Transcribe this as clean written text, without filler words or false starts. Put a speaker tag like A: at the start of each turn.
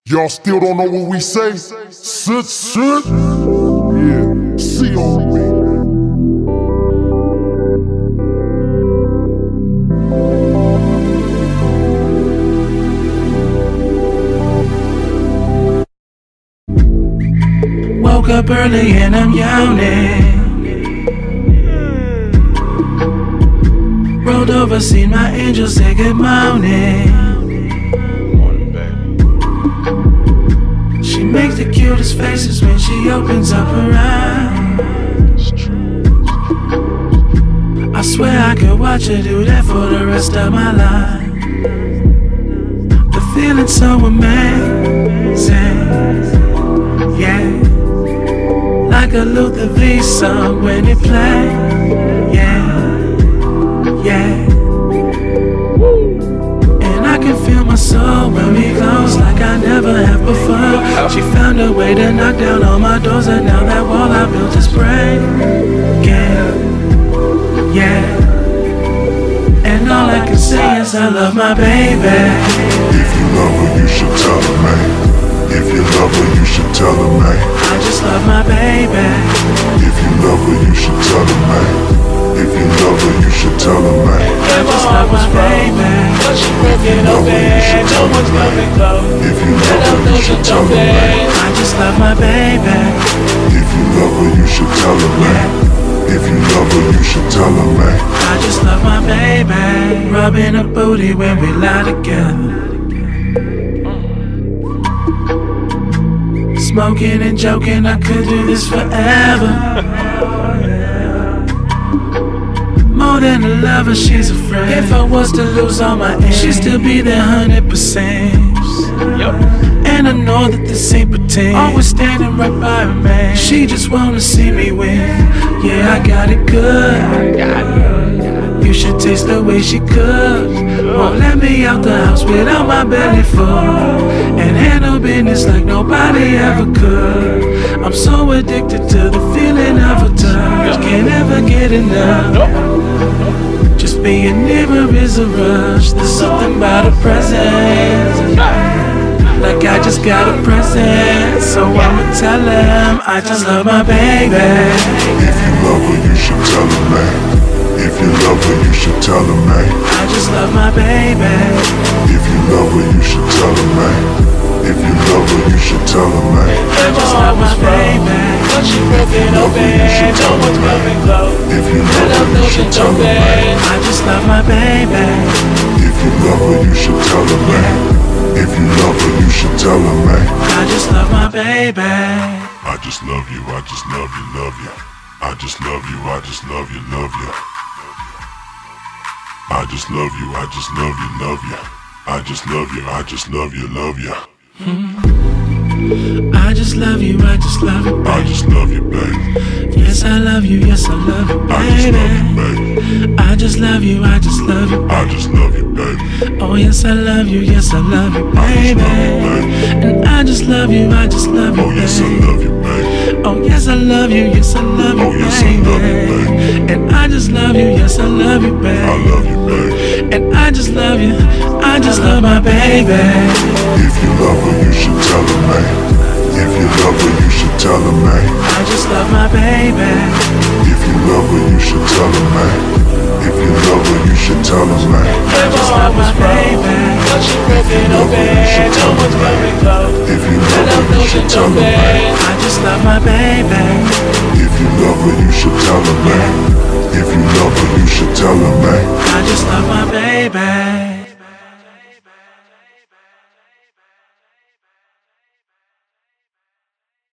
A: Y'all still don't know what we say? Sit. Yeah, see on me.
B: Woke up early and I'm yawning. Rolled over, seen my angel say good morning. She makes the cutest faces when she opens up her eyes. I swear I could watch her do that for the rest of my life. The feeling's so amazing, yeah. Like a Luther V song when it plays, yeah. And I can feel my soul when we close like I never have before. She found a way to knock down all my doors, and now that wall I built is breaking, yeah. And all I can say is I love my baby.
A: If you love her, you should tell her, man. If you love her, you should tell her, man.
B: I just love my baby.
A: If you love her, you should tell her, man. If you love her, you should tell her, man.
B: I just love my baby.
C: But she broken open, no one's coming close.
A: If you love her, you should tell her, man.
B: I just love my baby.
A: If you love her, you should tell her, man. If you love her, you should tell her, man.
B: I just love my baby. Rubbing her booty when we lie together. Smoking and joking, I could do this forever. More than a lover, she's a friend. If I was to lose all my air, she'd still be there 100%. And I know that this ain't pretend. Always standing right by her, man. She just wanna see me win. Yeah, I got it good. You should taste the way she cooks. Won't let me out the house without my belly full, and handle business like nobody ever could. I'm so addicted to the feeling of her touch. Can't ever get enough. Just being near her is a rush. There's something about her presence, like I just got a present. So I'ma tell him I just love my baby.
A: If you love her, you should tell her, man. If you love her, you should tell her, man.
B: I just love my baby.
A: If you love her, you should tell her, man. If you love her, you should tell her, man.
B: I just love my baby.
C: But she broken open, no one's coming close.
A: If you love her, you should tell her, man.
B: I just love my baby.
A: If you love her, you should tell her, man. If you love her, you should tell her, man.
B: I just love my baby.
A: I just love you, I just love you, love you. I just love you, I just love you, love you. I just love you, I just love you, love you. I just love you, I just love you, love you.
B: I just love you, I just love you, baby.
A: I just love you, baby.
B: Yes, I love you, yes, I love you,
A: I just love you,
B: baby.
A: baby.
B: I just love you, I just love you,
A: I just love you, baby.
B: oh yes, I love you, yes, I love you, baby. And I just love you, I just love you,
A: Oh yes, I love you, baby.
B: oh yes, I love you, yes, I love you,
A: Oh yes, I love you, baby.
B: And I just love you, yes, I love you, baby.
A: I love you, baby.
B: And I just love you, I just love my baby.
A: If you love her, you should tell her, man. If you love her, you should tell her, man.
B: I just love my baby.
A: If you love her, you should tell her, man. If you love her, you should tell her, man.
B: I just love my baby.
C: But she broken open, no one's coming close.
A: If you love her, you should tell her, man.
B: I just love my baby.
A: If you love her, you should tell her, man.